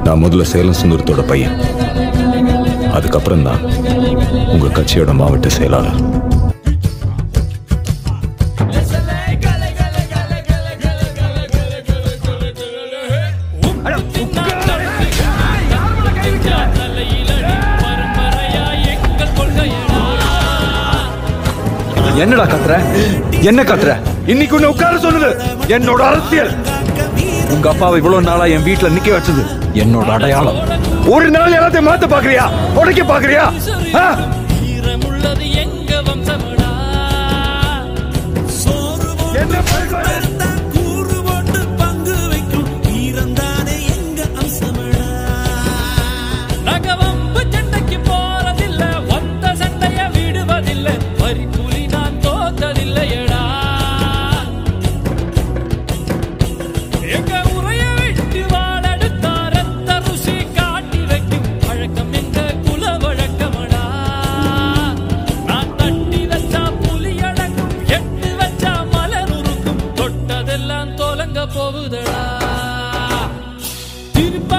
நான் முதல்ல சேலம் சுந்தரத்தோட பையன், அதுக்கப்புறம் தான் உங்க கட்சியோட மாவட்ட செயலாளர். என்னடா கத்துற? என்ன கத்துற? இன்னைக்கு உன்னை உட்கார சொன்னது என்னோட அரசியல். உங்க அப்பாவை இவ்வளவு நாளா என் வீட்டுல நிக்க வச்சது என்னோட அடையாளம். ஒரு நாள் எல்லாத்தையும் மாத்த பாக்குறியா? உடைக்க பாக்குறியா? போகுதடா